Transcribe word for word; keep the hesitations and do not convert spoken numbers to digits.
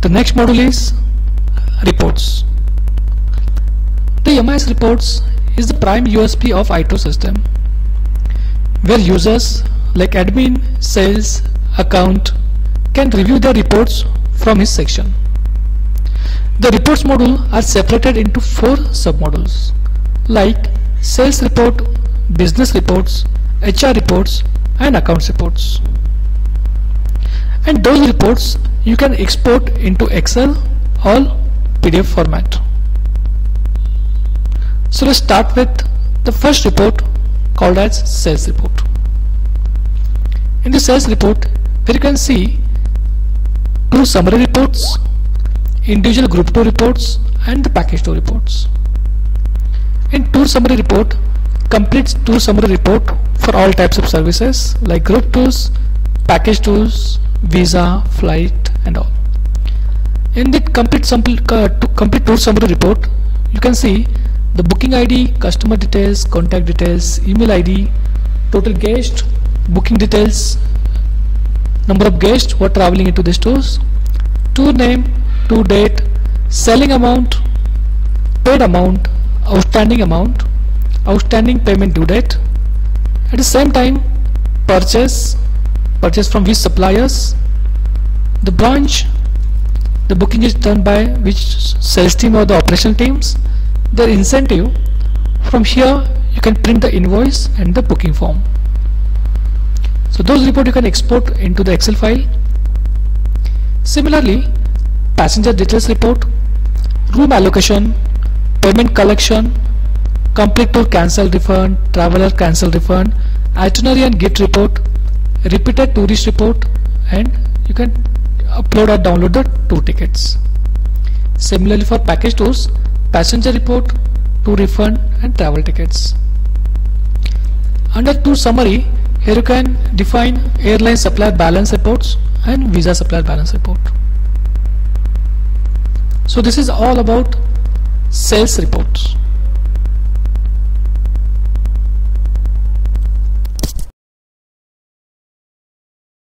The next module is reports. The M I S reports is the prime U S P of I T O system, where users like admin, sales, account can review the reports from his section. The reports module are separated into four submodules like sales report, business reports, H R reports and accounts reports. And those reports you can export into Excel or P D F format. So let's start with the first report called as sales report. In the sales report, here you can see two summary reports, individual group two reports and the package two reports. In tour summary report, complete tour summary report for all types of services like group tours, package tours, visa, flight and all. In the complete, sample, uh, to complete tour summary report, you can see the booking I D, customer details, contact details, email I D, total guest, booking details, number of guests who are traveling into these tours, tour name, tour date, selling amount, paid amount, outstanding amount, outstanding payment due date, at the same time purchase, purchase from which suppliers, the branch, the booking is done by which sales team or the operational teams, their incentive. From here you can print the invoice and the booking form. So those reports you can export into the Excel file. Similarly, passenger details report, room allocation, payment collection, complete tour cancel refund, traveler cancel refund, itinerary and gift report, repeated tourist report, and you can upload or download the tour tickets. Similarly for package tours, passenger report, tour refund and travel tickets. Under tour summary, here you can define airline supplier balance reports and visa supplier balance report. So this is all about sales reports.